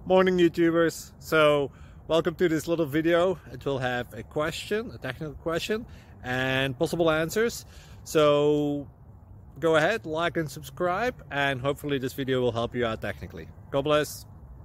Morning YouTubers. So welcome to this little video. It will have a question, a technical question, and possible answers. So go ahead, like and subscribe, and hopefully this video will help you out technically. God bless.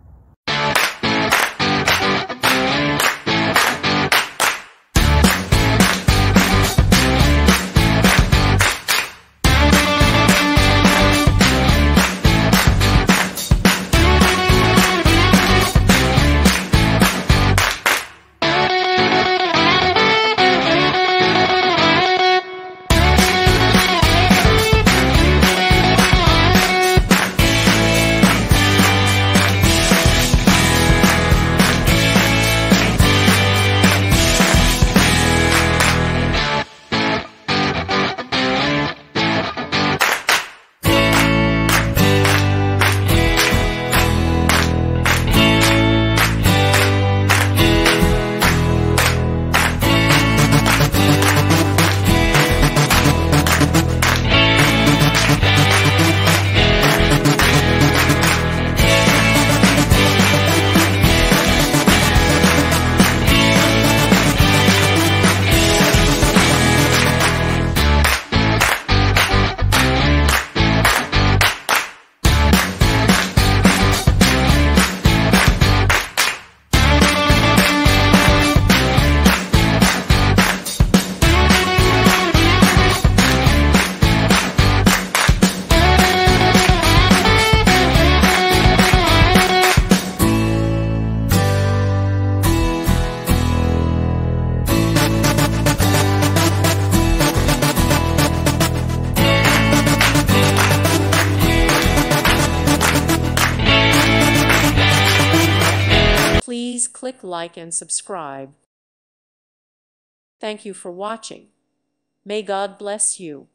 Please click like and subscribe. Thank you for watching. May God bless you.